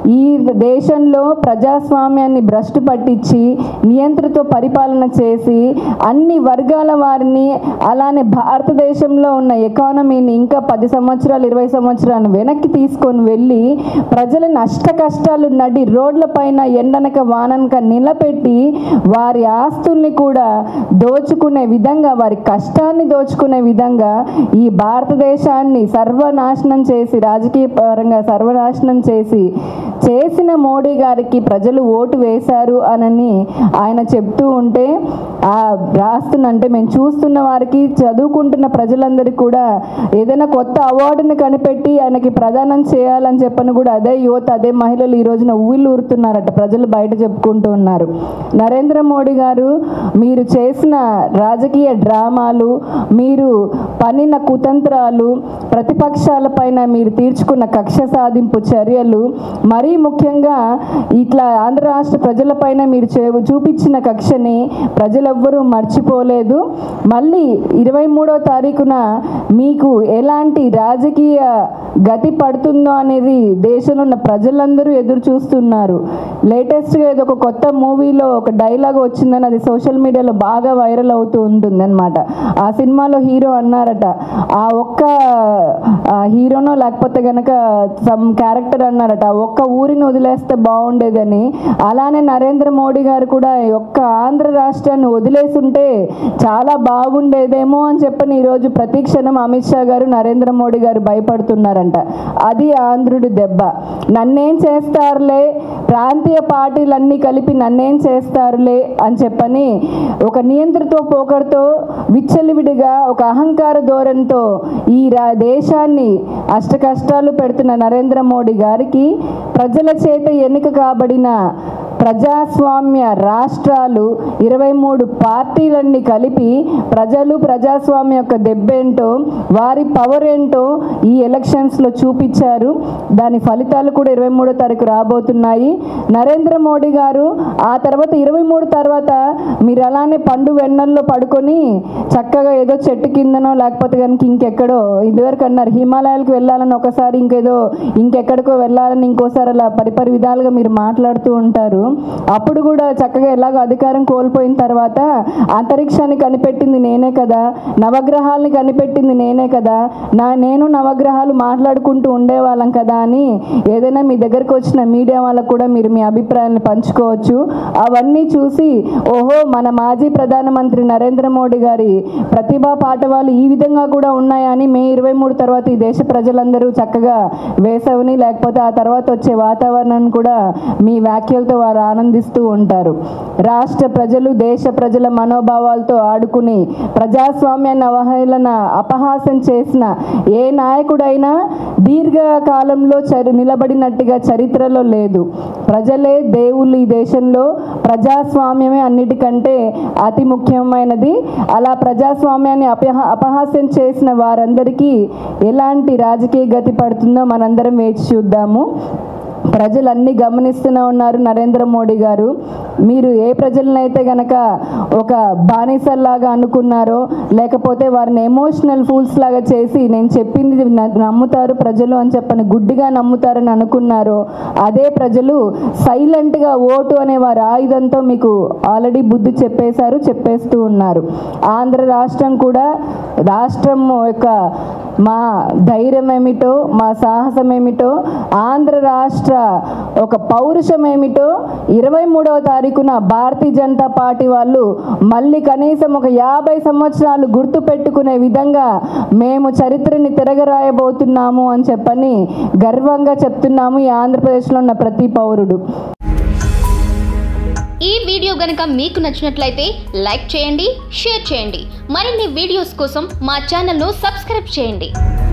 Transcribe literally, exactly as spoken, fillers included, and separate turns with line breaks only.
ఈ దేశంలో ప్రజాస్వామ్యాన్ని భ్రష్టు పట్టించి నియంత్రిత పరిపాలన చేసి అన్ని వర్గాల వారిని అలానే భారతదేశంలో ఉన్న ఎకానమీని ఇంకా పది సంవత్సరాలు ఇరవై సంవత్సరాలు వెనక్కి తీసుకొని వెళ్ళి ప్రజలను అష్ట కష్టాలు నడి రోడ్ల పైన ఎండనక వాననక నిలబెట్టి వారి ఆస్తుల్ని కూడా దోచుకునే విధంగా వారి కష్టాన్ని దోచుకునే విధంగా ఈ భారతదేశాన్ని సర్వనాశనం చేసి రాజకీయ పరంగా సర్వనాశనం చేసి చేసిన మోడీ గారికి ప్రజలు ఓటు వేశారు అని ఆయన చెప్తూ ఉంటే ఆ రాస్తున్నంటే మేము చూస్తున్న వారికి చదువుకుంటున్న ప్రజలందరికీ కూడా ఏదైనా కొత్త అవార్డుని కనిపెట్టి ఆయనకి ప్రదానం చేయాలని చెప్పని కూడా అదే యువత అదే మహిళలు ఈ రోజున ఉవ్విళ్ళు ఊరుతున్నారట, ప్రజలు బయట చెప్పుకుంటూ ఉన్నారు. నరేంద్ర మోడీ గారు మీరు చేసిన రాజకీయ డ్రామాలు, మీరు పన్నిన కుతంత్రాలు, ప్రతిపక్షాల పైన మీరు తీర్చుకున్న కక్ష సాధింపు చర్యలు, మరీ ముఖ్యంగా ఇట్లా ఆంధ్ర రాష్ట్ర ప్రజలపైన మీరు చూపించిన కక్షని ప్రజలెవ్వరూ మర్చిపోలేదు. మళ్ళీ ఇరవై మూడో తారీఖున మీకు ఎలాంటి రాజకీయ గతి పడుతుందో అనేది దేశంలో ఉన్న ప్రజలందరూ ఎదురు చూస్తున్నారు. లేటెస్ట్గా ఏదో ఒక కొత్త మూవీలో ఒక డైలాగ్ వచ్చిందని అది సోషల్ మీడియాలో బాగా వైరల్ అవుతూ ఉంటుంది అనమాట. ఆ సినిమాలో హీరో అన్నారట, ఆ ఒక్క హీరోనో లేకపోతే కనుక సమ్ క్యారెక్టర్ అన్నారట, ఆ ఒక్క ఊరిని వదిలేస్తే బాగుండేదని. అలానే నరేంద్ర మోడీ గారు కూడా ఒక్క ఆంధ్ర రాష్ట్రాన్ని వదిలేసుంటే చాలా బాగుండేదేమో అని చెప్పని ఈరోజు ప్రతి క్షణం అమిత్ షా గారు నరేంద్ర మోడీ గారు భయపడుతున్నారంట. అది ఆంధ్రుడి దెబ్బ. నన్నేం చేస్తారులే, ప్రాంతీయ పార్టీలన్నీ కలిపి నన్నేం చేస్తారులే అని చెప్పని ఒక నియంత్రిత పోకడతో విచ్చలివిడిగా ఒక అహంకార ధోరణితో ఈ దేశాన్ని అష్ట కష్టాలు పెడుతున్న నరేంద్ర మోడీ గారికి ప్రజల చేత ఎన్నిక కాబడిన ప్రజాస్వామ్య రాష్ట్రాలు ఇరవై మూడు పార్టీలన్నీ కలిపి ప్రజలు ప్రజాస్వామ్య యొక్క దెబ్బేంటో వారి పవర్ ఏంటో ఈ ఎలక్షన్స్లో చూపించారు. దాని ఫలితాలు కూడా ఇరవై మూడో తారీఖు రాబోతున్నాయి. నరేంద్ర మోడీ గారు ఆ తర్వాత ఇరవై మూడు తర్వాత మీరు అలానే పండు వెన్నెల్లో పడుకొని చక్కగా ఏదో చెట్టు కిందనో లేకపోతే కనుక ఇంకెక్కడో ఇదివరకు అన్నారు హిమాలయాలకు వెళ్ళాలని ఒకసారి ఇంకేదో ఇంకెక్కడికో వెళ్ళాలని ఇంకోసారి అలా పరిపరి విధాలుగా మీరు మాట్లాడుతూ ఉంటారు. అప్పుడు కూడా చక్కగా ఎలాగో అధికారం కోల్పోయిన తర్వాత అంతరిక్షాన్ని కనిపెట్టింది నేనే కదా, నవగ్రహాలని కనిపెట్టింది నేనే కదా, నా నేను నవగ్రహాలు మాట్లాడుకుంటూ ఉండేవాళ్ళం కదా అని ఏదైనా మీ దగ్గరకు వచ్చిన మీడియా వాళ్ళకు కూడా మీరు మీ అభిప్రాయాన్ని పంచుకోవచ్చు. అవన్నీ చూసి ఓహో మన మాజీ ప్రధానమంత్రి నరేంద్ర మోడీ గారి ప్రతిభా పాఠవాలు ఈ విధంగా కూడా ఉన్నాయని మే ఇరవై మూడు తర్వాత ఈ దేశ ప్రజలందరూ చక్కగా వేసవిని లేకపోతే ఆ తర్వాత వచ్చే వాతావరణాన్ని కూడా మీ వ్యాఖ్యలతో వారు ఆనందిస్తూ ఉంటారు. రాష్ట్ర ప్రజలు దేశ ప్రజల మనోభావాలతో ఆడుకుని ప్రజాస్వామ్యాన్ని అవహేళన అపహాసం చేసిన ఏ నాయకుడైనా దీర్ఘకాలంలో చరి నిలబడినట్టుగా చరిత్రలో లేదు. ప్రజలే దేవుళ్ళు ఈ దేశంలో, ప్రజాస్వామ్యమే అన్నిటికంటే అతి ముఖ్యమైనది. అలా ప్రజాస్వామ్యాన్ని అపహ అపహాస్యం చేసిన వారందరికీ ఎలాంటి రాజకీయ గతి పడుతుందో మనందరం వేచి చూద్దాము. ప్రజలు అన్నీ గమనిస్తూనే ఉన్నారు. నరేంద్ర మోడీ గారు మీరు ఏ ప్రజలనైతే గనక ఒక బానిసల్లాగా అనుకున్నారో లేకపోతే వారిని ఎమోషనల్ ఫూల్స్ లాగా చేసి నేను చెప్పింది నమ్ముతారు ప్రజలు అని చెప్పని గుడ్డిగా నమ్ముతారని అనుకున్నారో అదే ప్రజలు సైలెంట్గా ఓటు అనే వారి ఆయుధంతో మీకు ఆల్రెడీ బుద్ధి చెప్పేశారు, చెప్పేస్తూ ఉన్నారు. ఆంధ్ర రాష్ట్రం కూడా రాష్ట్రం యొక్క మా ధైర్యం ఏమిటో మా సాహసం ఏమిటో ఆంధ్ర రాష్ట్ర ఒక పౌరుషం ఏమిటో ఇరవై మూడవ తారీఖున భారతీయ జనతా పార్టీ వాళ్ళు మళ్ళీ కనీసం ఒక యాభై సంవత్సరాలు గుర్తు పెట్టుకునే విధంగా మేము చరిత్రని తిరగరాయబోతున్నాము అని చెప్పని గర్వంగా చెప్తున్నాము ఈ ఆంధ్రప్రదేశ్లో ఉన్న ప్రతి పౌరుడు.
ఈ వీడియో గనుక మీకు నచ్చినట్లయితే లైక్ చేయండి, షేర్ చేయండి. మరిన్ని వీడియోస్ కోసం మా ఛానల్ను సబ్స్క్రైబ్ చేయండి.